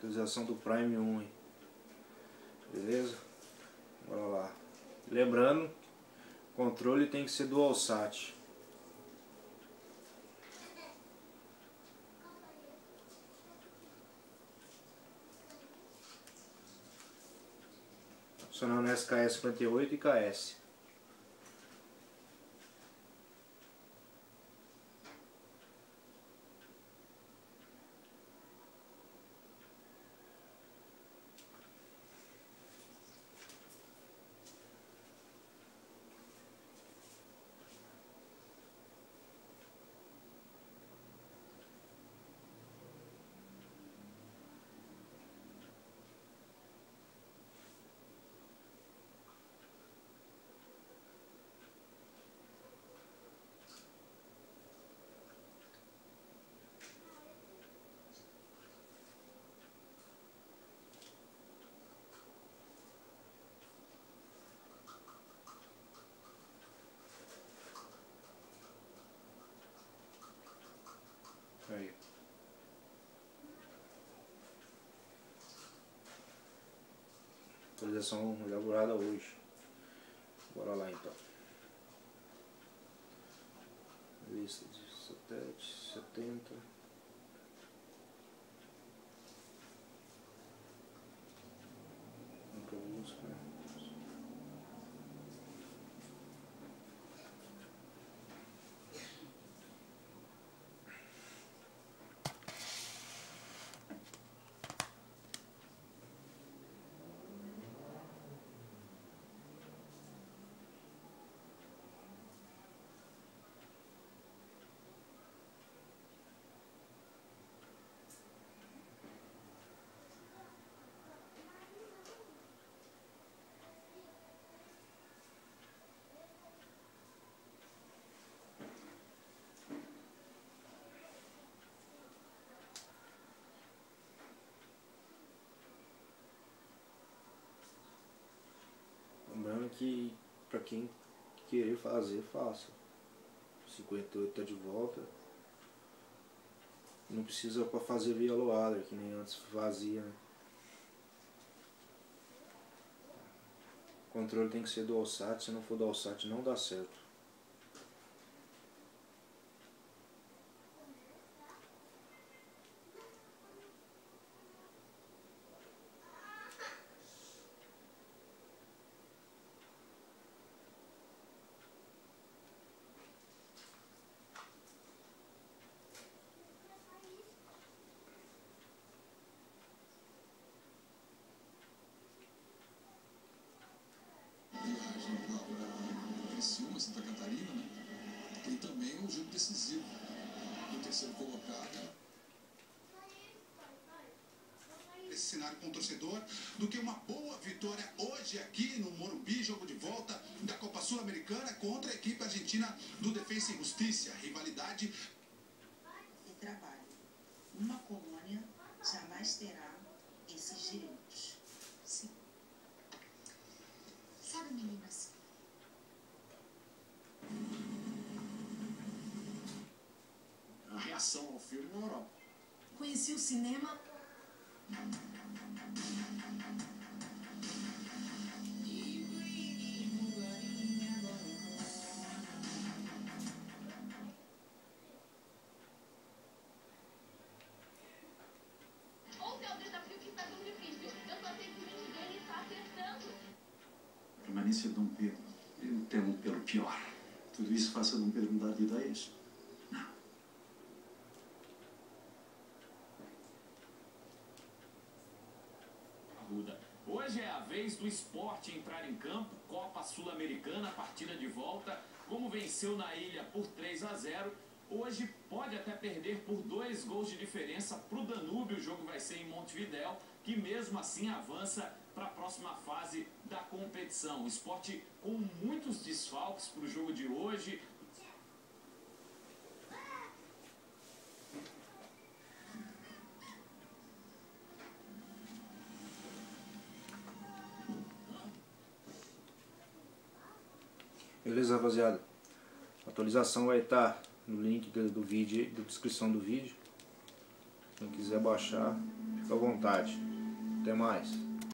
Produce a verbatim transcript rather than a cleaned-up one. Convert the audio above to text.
Atualização do Prime um, hein? Beleza? Bora lá. Lembrando, o controle tem que ser DualSat. Funcionando S K S cinquenta e oito e K S. Aí. Atualização elaborada hoje. Bora lá então. Lista de satélites setenta. Nunca busca, né? Lembrando que para quem querer fazer, faça. cinquenta e oito tá de volta. Não precisa para fazer via loader, que nem antes fazia, né? O controle tem que ser DualSat, se não for DualSat não dá certo. Santa Catarina, né? E também um jogo decisivo do terceiro colocado. Esse cenário com o torcedor do que uma boa vitória hoje aqui no Morumbi, jogo de volta da Copa Sul-Americana contra a equipe argentina do Defensa e Justiça. Rivalidade e trabalho. Uma colônia jamais terá esses direitos. Sim. Sabe, meninas? A reação ao filme na Europa. Conheci o cinema. Ontem é o desafio que está tão difícil. Eu só sei que o time dele está acertando. Permanência de Dom Pedro. Eu temo pelo pior. Tudo isso faça Dom Pedro mudar de ideias? Não. Hoje é a vez do Sport entrar em campo, Copa Sul-Americana, partida de volta. Como venceu na ilha por três a zero, hoje pode até perder por dois gols de diferença para o Danúbio. O jogo vai ser em Montevidéu, que mesmo assim avança para a próxima fase da competição. O Sport com muitos desfalques para o jogo de hoje. Beleza, rapaziada? A atualização vai estar no link do vídeo, da descrição do vídeo. Quem quiser baixar. Fica à vontade. Até mais.